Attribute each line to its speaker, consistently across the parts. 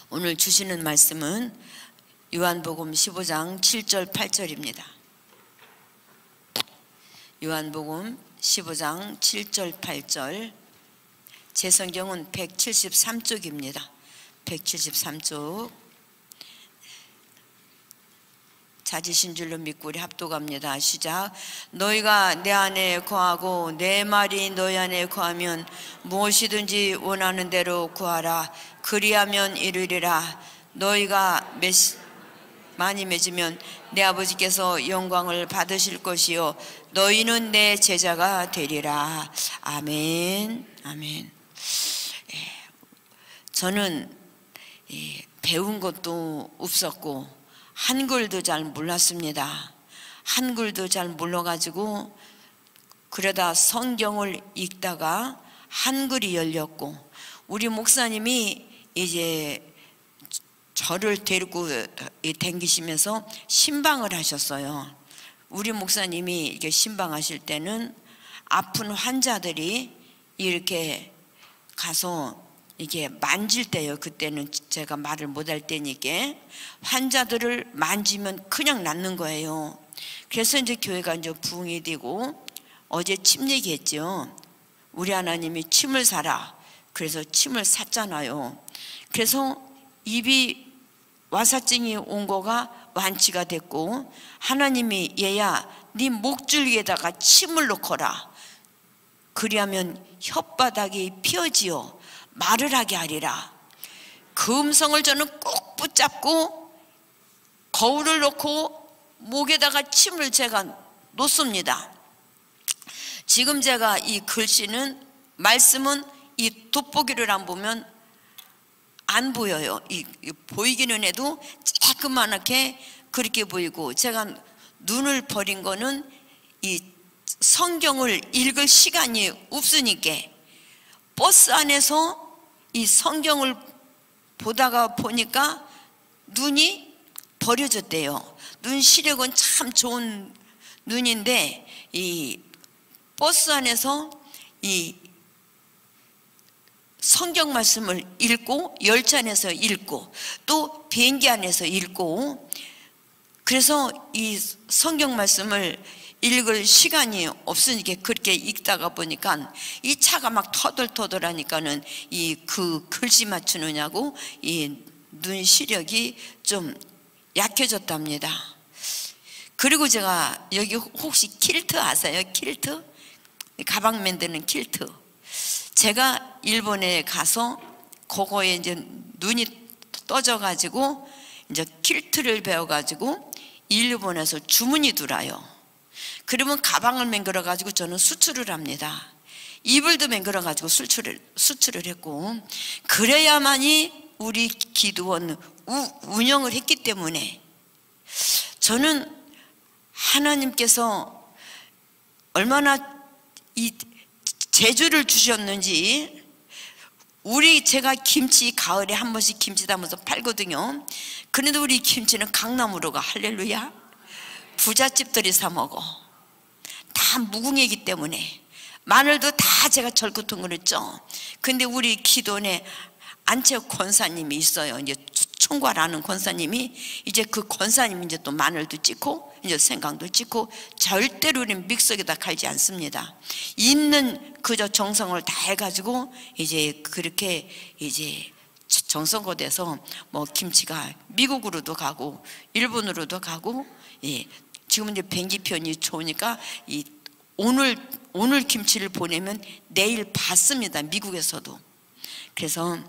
Speaker 1: 오늘 주시는 말씀은 요한복음 15장 7절 8절입니다. 요한복음 15장 7절 8절. 제 성경은 173쪽입니다. 173쪽. 찾으신 줄로 믿고 우리 합독합니다. 시작. 너희가 내 안에 거하고 내 말이 너희 안에 거하면 무엇이든지 원하는 대로 구하라. 그리하면 이루리라. 너희가 많이 맺으면 내 아버지께서 영광을 받으실 것이요 너희는 내 제자가 되리라. 아멘. 아멘. 저는 배운 것도 없었고 한글도 잘 몰랐습니다. 한글도 잘 몰라가지고 그러다 성경을 읽다가 한글이 열렸고, 우리 목사님이 이제 저를 데리고 댕기시면서 신방을 하셨어요. 우리 목사님이 이렇게 신방하실 때는 아픈 환자들이 이렇게 가서 이게 만질 때요. 그때는 제가 말을 못할 때니까 환자들을 만지면 그냥 낫는 거예요. 그래서 이제 교회가 이제 부흥이 되고, 어제 침 얘기했죠. 우리 하나님이 침을 사라. 그래서 침을 샀잖아요. 그래서 입이 와사증이 온 거가 완치가 됐고, 하나님이 얘야 네 목줄기에다가 침을 넣거라. 그리하면 혓바닥이 펴지어 말을 하게 하리라. 그 음성을 저는 꼭 붙잡고 거울을 놓고 목에다가 침을 제가 놓습니다. 지금 제가 이 글씨는, 말씀은 이 돋보기를 안 보면 안 보여요. 보이기는 해도 조그맣게 그렇게 보이고, 제가 눈을 버린 거는 이 성경을 읽을 시간이 없으니까 버스 안에서 이 성경을 보다가 보니까 눈이 버려졌대요. 눈 시력은 참 좋은 눈인데, 이 버스 안에서 이 성경 말씀을 읽고, 열차 안에서 읽고, 또 비행기 안에서 읽고, 그래서 이 성경 말씀을 읽을 시간이 없으니까 그렇게 읽다가 보니까 이 차가 막 터들터들하니까는 그 글씨 맞추느냐고 이 눈 시력이 좀 약해졌답니다. 그리고 제가 여기 혹시 킬트 아세요? 킬트? 가방 만드는 킬트. 제가 일본에 가서 그거에 이제 눈이 떠져가지고 이제 킬트를 배워가지고 일본에서 주문이 들어요. 그러면 가방을 맹글어 가지고 저는 수출을 합니다. 이불도 맹글어 가지고 수출을 했고, 그래야만이 우리 기도원 운영을 했기 때문에 저는 하나님께서 얼마나 이 재주를 주셨는지. 제가 김치 가을에 한 번씩 김치 담아서 팔거든요. 그런데 우리 김치는 강남으로 가. 할렐루야. 부잣집들이 사 먹어. 다 무궁이기 때문에. 마늘도 다 제가 절구통 그랬죠. 근데 우리 기도원에 안채욱 권사님이 있어요. 이제 총괄하는 권사님이, 이제 그 권사님이 이제 또 마늘도 찍고 이제 생강도 찍고, 절대로 우리는 믹서기에다 갈지 않습니다. 있는 그저 정성을 다 해가지고 이제 그렇게 이제 정성거돼서 뭐 김치가 미국으로도 가고 일본으로도 가고, 지금 이제 비행기편이 좋으니까 오늘 김치를 보내면 내일 받습니다. 미국에서도. 그래서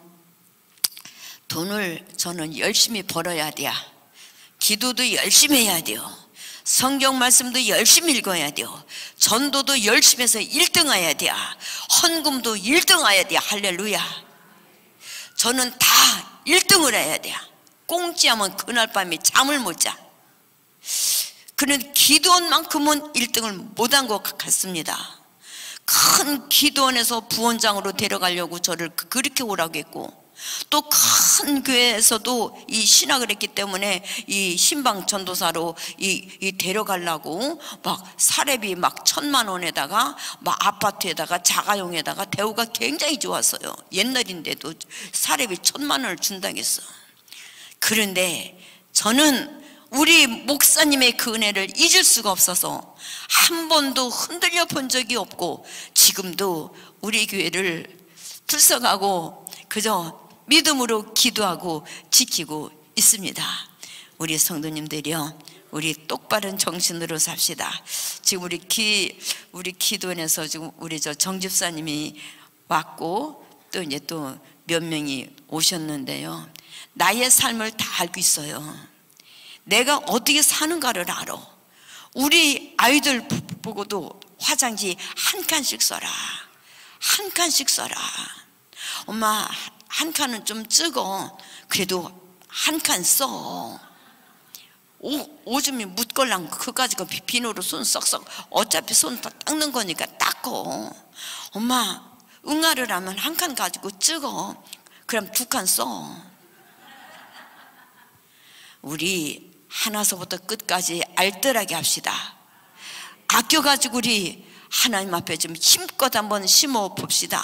Speaker 1: 돈을 저는 열심히 벌어야 돼요. 기도도 열심히 해야 돼요. 성경 말씀도 열심히 읽어야 돼요. 전도도 열심히 해서 1등 해야 돼요. 헌금도 1등 해야 돼요. 할렐루야. 저는 다 1등을 해야 돼요. 꽁찌하면 그날 밤에 잠을 못 자. 그런데 기도원만큼은 1등을 못한 것 같습니다. 큰 기도원에서 부원장으로 데려가려고 저를 그렇게 오라고 했고, 또 큰 교회에서도 이 신학을 했기 때문에 이 신방 전도사로 데려가려고 막 사례비 막 1,000만 원에다가 막 아파트에다가 자가용에다가 대우가 굉장히 좋았어요. 옛날인데도 사례비 1,000만 원을 준다고 했어. 그런데 저는 우리 목사님의 그 은혜를 잊을 수가 없어서 한 번도 흔들려 본 적이 없고 지금도 우리 교회를 들썩하고 그저 믿음으로 기도하고 지키고 있습니다. 우리 성도님들이요, 우리 똑바른 정신으로 삽시다. 지금 우리 기도원에서 지금 우리 정집사님이 왔고 또 이제 또 몇 명이 오셨는데요, 나의 삶을 다 알고 있어요. 내가 어떻게 사는가를 알아. 우리 아이들 보고도 화장지 한 칸씩 써라, 한 칸씩 써라. 엄마 한 칸은 좀 적어. 그래도 한 칸 써. 오줌이 묻걸랑 그까지 비누로 손 썩썩, 어차피 손 다 닦는 거니까 닦어. 엄마 응아를 하면 한 칸 가지고 찍어. 그럼 두 칸 써. 우리 하나서부터 끝까지 알뜰하게 합시다. 아껴가지고 우리 하나님 앞에 좀 힘껏 한번 심어 봅시다.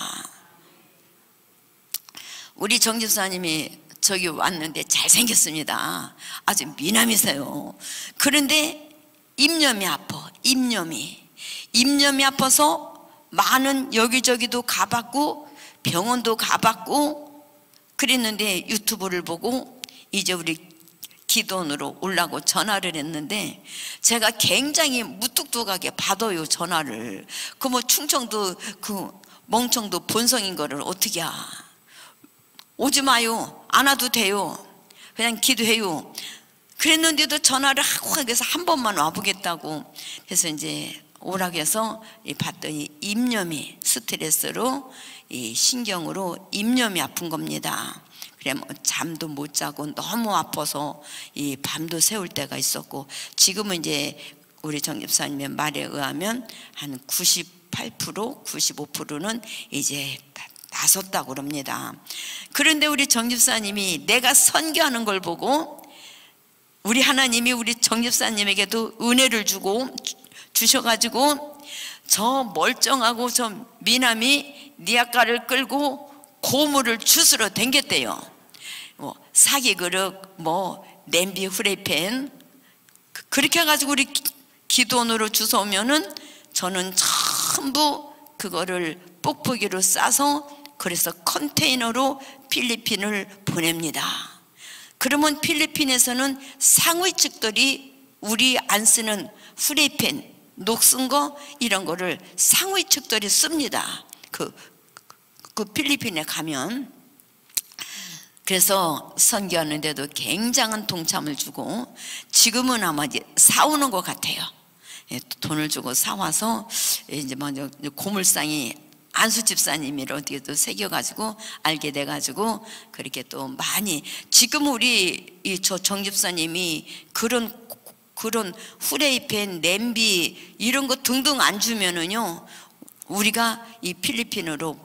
Speaker 1: 우리 정집사님이 저기 왔는데 잘생겼습니다. 아주 미남이세요. 그런데 입념이 아파. 입념이 아파서 많은 여기저기도 가봤고 병원도 가봤고 그랬는데 유튜브를 보고 이제 우리 기도원으로 오려고 전화를 했는데 제가 굉장히 무뚝뚝하게 받아요, 전화를. 그 뭐 충청도 그 멍청도 본성인 거를 어떻게 오지 마요, 안 와도 돼요, 그냥 기도해요. 그랬는데도 전화를 하고 해서 한 번만 와보겠다고 해서 이제 오라고 해서 봤더니 입념이 스트레스로 이 신경으로 입념이 아픈 겁니다. 그래 뭐 잠도 못 자고 너무 아파서 이 밤도 새울 때가 있었고 지금은 이제 우리 정집사님의 말에 의하면 한 98%, 95%는 이제 나섰다고 그럽니다. 그런데 우리 정집사님이 내가 선교하는 걸 보고 우리 하나님이 우리 정집사님에게도 은혜를 주셔가지고 저 멀쩡하고 저 미남이 니아까를 끌고 고물을 주스러 댕겼대요. 뭐 사기 그릇, 뭐 냄비, 후라이팬 그렇게 해가지고 우리 기도원으로 주워오면은 저는 전부 그거를 뽁뽁이로 싸서 그래서 컨테이너로 필리핀을 보냅니다. 그러면 필리핀에서는 상위 측들이 우리 안 쓰는 후라이팬, 녹슨 거 이런 거를 상위 측들이 씁니다. 그 필리핀에 가면. 그래서 선교하는데도 굉장한 동참을 주고 지금은 아마 이제 사오는 것 같아요. 돈을 주고 사와서 이제 먼저 고물상이 안수 집사님이라 어떻게 또 새겨가지고 알게 돼가지고 그렇게 또 많이 지금 우리 저 정집사님이 그런 후라이팬, 냄비 이런 거 등등 안 주면은요 우리가 이 필리핀으로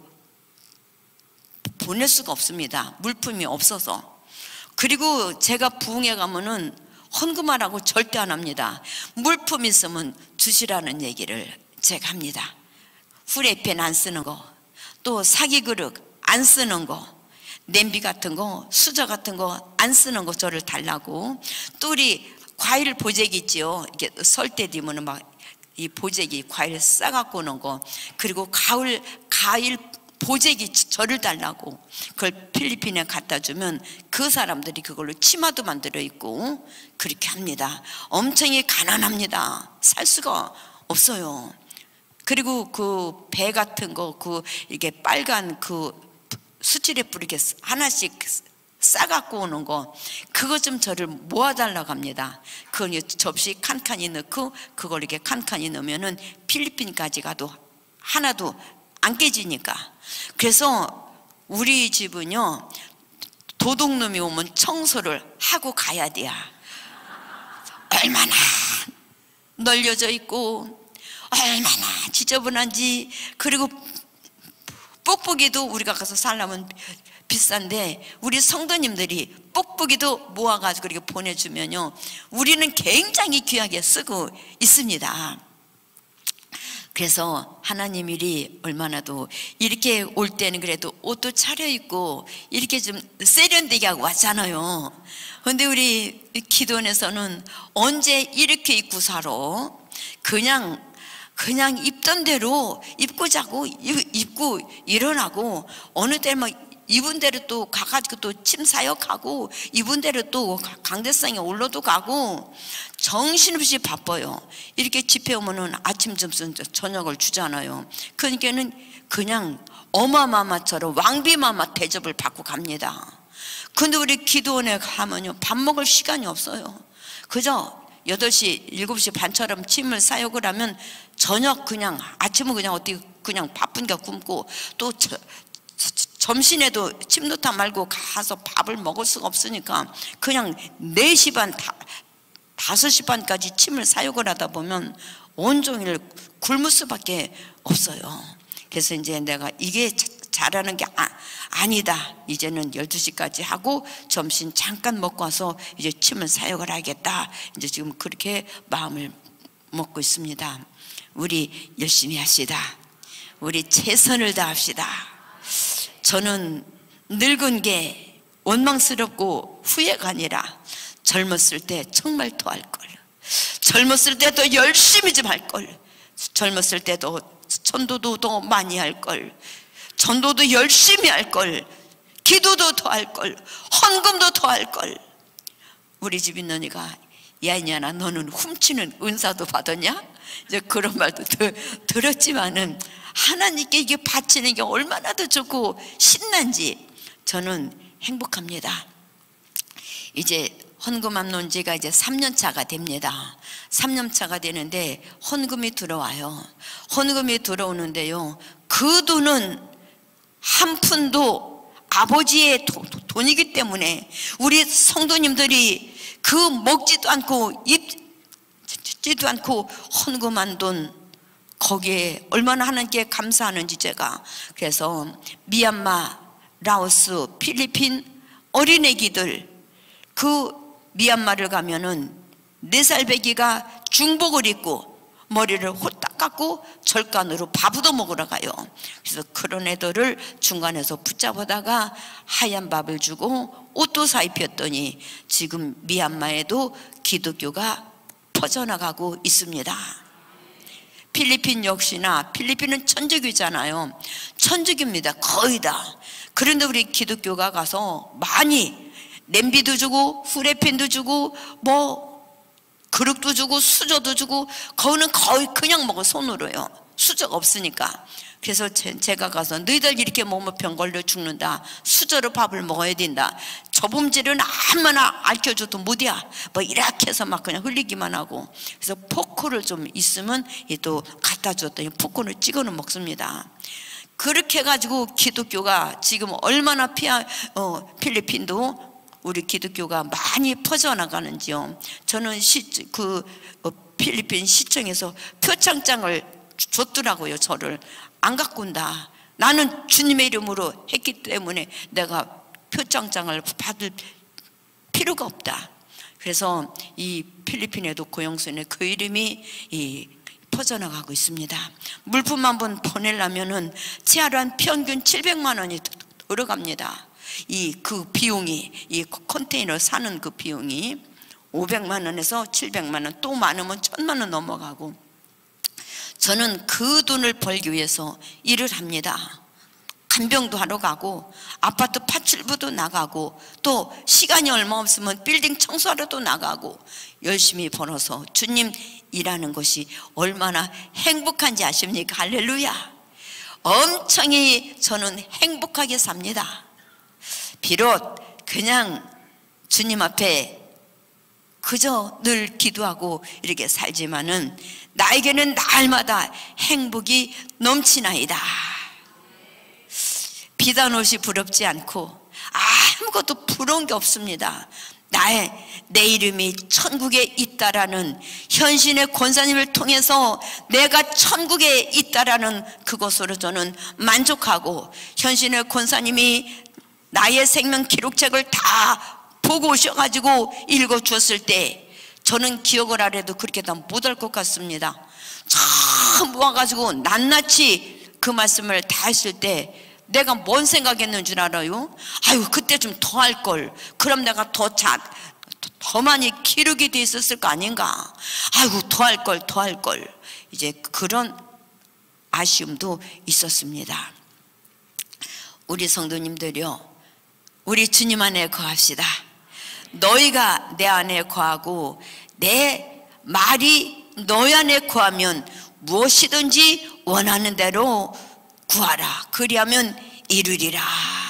Speaker 1: 보낼 수가 없습니다. 물품이 없어서. 그리고 제가 부흥회 가면은 헌금하라고 절대 안 합니다. 물품 있으면 주시라는 얘기를 제가 합니다. 후라이팬 안 쓰는 거, 또 사기 그릇 안 쓰는 거, 냄비 같은 거, 수저 같은 거 안 쓰는 거 저를 달라고. 또 우리 과일 보재기 있지요. 이게 설 때 되면은 막 이 보재기 과일 싸갖고 오는 거, 그리고 과일 보재기 저를 달라고 그걸 필리핀에 갖다 주면 그 사람들이 그걸로 치마도 만들어 입고 그렇게 합니다. 엄청이 가난합니다. 살 수가 없어요. 그리고 그 배 같은 거, 그 이렇게 빨간 그 수치레 뿌리게 하나씩 싸갖고 오는 거, 그거 좀 저를 모아달라고 합니다. 그 접시 칸칸이 넣고 그걸 이렇게 칸칸이 넣으면은 필리핀까지 가도 하나도 안 깨지니까. 그래서 우리 집은요 도둑놈이 오면 청소를 하고 가야 돼요. 얼마나 널려져 있고 얼마나 지저분한지. 그리고 뽁뽁이도 우리가 가서 살려면 비싼데 우리 성도님들이 뽁뽁이도 모아가지고 이렇게 보내주면요 우리는 굉장히 귀하게 쓰고 있습니다. 그래서 하나님 일이 얼마나도 이렇게 올 때는 그래도 옷도 차려입고 이렇게 좀 세련되게 하고 왔잖아요. 근데 우리 기도원에서는 언제 이렇게 입고 살아? 그냥 입던 대로 입고 자고 입고 일어나고, 어느 때 막 입은 대로 또 가가지고 또 침 사역하고, 입은 대로 또 강대상에 올라도 가고, 정신없이 바빠요. 이렇게 집회 오면은 아침, 점심, 저녁을 주잖아요. 그러니까는 그냥 어마마마처럼 왕비마마 대접을 받고 갑니다. 근데 우리 기도원에 가면요, 밥 먹을 시간이 없어요. 그저 8시, 7시 반처럼 침을 사역을 하면 저녁 그냥 아침은 그냥 어떻게 그냥 바쁘니까 굶고, 또 점심에도 침 놓다 말고 가서 밥을 먹을 수가 없으니까 그냥 4시 반, 5시 반까지 침을 사역을 하다 보면 온종일 굶을 수밖에 없어요. 그래서 이제 내가 이게 잘하는 게 아니다, 이제는 12시까지 하고 점심 잠깐 먹고 와서 이제 침을 사역을 하겠다, 이제 지금 그렇게 마음을 먹고 있습니다. 우리 열심히 합시다. 우리 최선을 다합시다. 저는 늙은 게 원망스럽고 후회가 아니라 젊었을 때 정말 더 할 걸, 젊었을 때 더 열심히 좀 할 걸, 젊었을 때도 전도도 더 많이 할 걸, 전도도 열심히 할 걸, 기도도 더 할 걸, 헌금도 더 할 걸. 우리 집 있는 이가, 야 이년아, 너는 훔치는 은사도 받았냐? 이제 그런 말도 들었지만은 하나님께 이게 바치는 게 얼마나 더 좋고 신난지 저는 행복합니다. 이제 헌금함 논지가 이제 3년 차가 됩니다. 3년 차가 되는데 헌금이 들어와요. 헌금이 들어오는데요, 그 돈은 한 푼도 아버지의 돈이기 때문에 우리 성도님들이 그 먹지도 않고 입지도 않고 헌금한 돈, 거기에 얼마나 하나님께 감사하는지 제가, 그래서 미얀마, 라오스, 필리핀 어린애기들, 그 미얀마를 가면은 4살 배기가 중복을 입고 머리를 홀딱 깎고 절간으로 밥도 먹으러 가요. 그래서 그런 애들을 중간에서 붙잡아다가 하얀 밥을 주고 옷도 사입혔더니 지금 미얀마에도 기독교가 퍼져나가고 있습니다. 필리핀 역시나, 필리핀은 천주교잖아요. 천주교입니다, 거의 다. 그런데 우리 기독교가 가서 많이 냄비도 주고 후레핀도 주고 뭐 그릇도 주고 수저도 주고, 거기는 거의 그냥 먹어, 손으로요. 수저가 없으니까. 그래서 제가 가서 너희들 이렇게 먹으면 병 걸려 죽는다, 수저로 밥을 먹어야 된다, 저범죄는 아무나 알려줘도 못이야, 뭐 이렇게 해서 막 그냥 흘리기만 하고, 그래서 포크를 좀 있으면 또 갖다 줬더니 포크를 찍어는 먹습니다. 그렇게 해가지고 기독교가 지금 얼마나 필리핀도 우리 기독교가 많이 퍼져나가는지요. 저는 필리핀 시청에서 표창장을 줬더라고요. 저를 안 갖고 온다, 나는 주님의 이름으로 했기 때문에 내가 표창장을 받을 필요가 없다. 그래서 이 필리핀에도 고영순의 그 이름이 퍼져나가고 있습니다. 물품 한번 보내려면은 치아로 한 평균 700만 원이 들어갑니다. 그 비용이, 이 컨테이너 사는 그 비용이 500만 원에서 700만 원, 또 많으면 1000만 원 넘어가고, 저는 그 돈을 벌기 위해서 일을 합니다. 간병도 하러 가고 아파트 파출부도 나가고, 또 시간이 얼마 없으면 빌딩 청소하러도 나가고, 열심히 벌어서 주님 일하는 것이 얼마나 행복한지 아십니까? 할렐루야. 엄청히 저는 행복하게 삽니다. 비록 그냥 주님 앞에 그저 늘 기도하고 이렇게 살지만은 나에게는 날마다 행복이 넘치나이다. 비단 옷이 부럽지 않고 아무것도 부러운 게 없습니다. 내 이름이 천국에 있다라는 현신의 권사님을 통해서 내가 천국에 있다라는 그것으로 저는 만족하고, 현신의 권사님이 나의 생명 기록책을 다 보고 오셔가지고 읽어 주었을 때 저는 기억을 하래도 그렇게 다 못할 것 같습니다. 참 모아가지고 낱낱이 그 말씀을 다 했을 때 내가 뭔 생각했는 줄 알아요? 아유, 그때 좀 더 할 걸. 그럼 내가 더 많이 기르게 돼 있었을 거 아닌가. 아이고, 더 할 걸, 더 할 걸. 이제 그런 아쉬움도 있었습니다. 우리 성도님들이요, 우리 주님 안에 거합시다. 너희가 내 안에 거하고 내 말이 너희 안에 거하면 무엇이든지 원하는 대로 구하라. 그리하면 이루리라.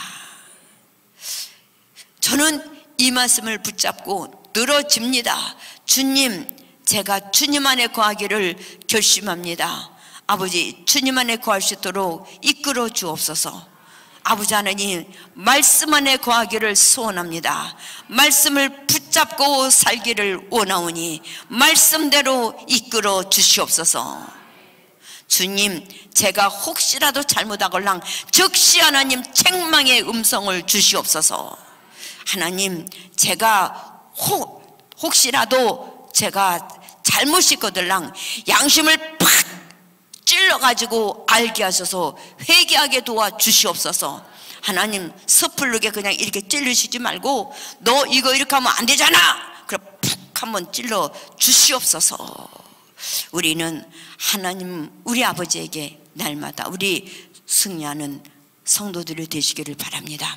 Speaker 1: 저는 이 말씀을 붙잡고 늘어집니다. 주님, 제가 주님 안에 거하기를 결심합니다. 아버지, 주님 안에 거할 수 있도록 이끌어 주옵소서. 아버지 하나님, 말씀 안에 거하기를 소원합니다. 말씀을 붙잡고 살기를 원하오니 말씀대로 이끌어 주시옵소서. 주님, 제가 혹시라도 잘못하걸랑 즉시 하나님 책망의 음성을 주시옵소서. 하나님, 제가 혹시라도 제가 잘못이 거들랑 양심을 팍 찔러가지고 알게 하셔서 회개하게 도와주시옵소서. 하나님, 섣부르게 그냥 이렇게 찔르시지 말고 너 이거 이렇게 하면 안 되잖아, 그럼 푹 한번 찔러 주시옵소서. 우리는 하나님, 우리 아버지에게 날마다 우리 승리하는 성도들이 되시기를 바랍니다.